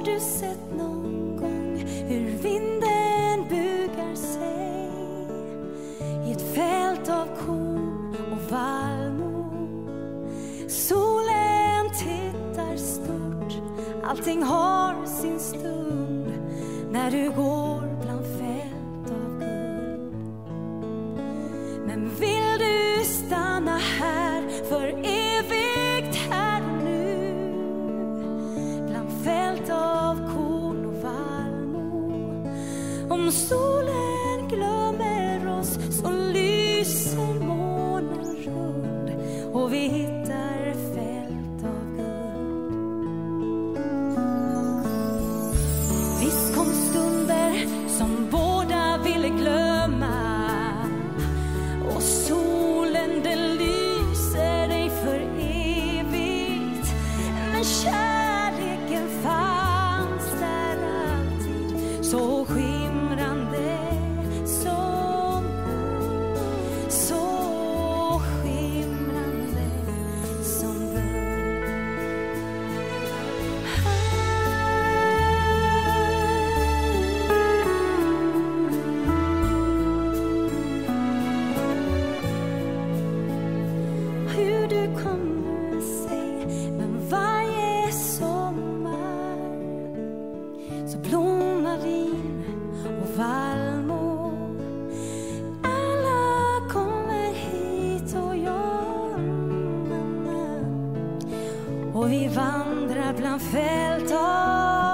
du sett någon gång hur vinden bugar sig i ett fält av korn och vallmo? Solen tittar stort, allting har sin stund när du går bland fält av guld. Men vill du stanna här för evigt här och nu, bland fält av korn och vallmo? Om solen glömmer oss så lyser månen rund och vi hittar fält av guld. Visst kom stunder som båda ville glömma, och solen den lyser dig för evigt. Men kärleken fanns där alltid, så skimrande som guld, så skimrande som guld. Hur du kommer sig, men varje sommar så blommar vin och vallmo. Alla kommer hit och jag, och vi vandrar bland fält av